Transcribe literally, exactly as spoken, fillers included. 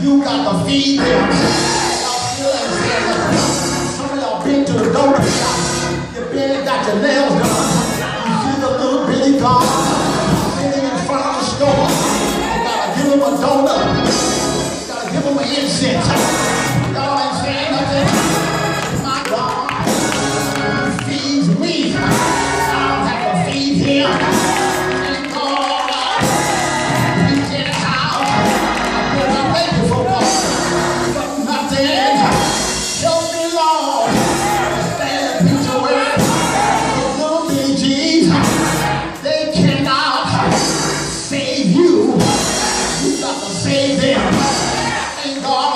You got to feed them. Y'all still ain't saying nothing. Some of y'all been to the donut shop. You been and got your nails done. You see the little bitty God sitting in front of the store. You gotta give him a donut. You gotta give him an incense. Y'all ain't saying nothing. My God, he feeds me. I don't have to feed him. Thank God. He's in the house. I'm thankful for God. But nothing. Help me, Lord. Stand and preach your word. The little bitty G's, they cannot save you. You got to save them. Thank God.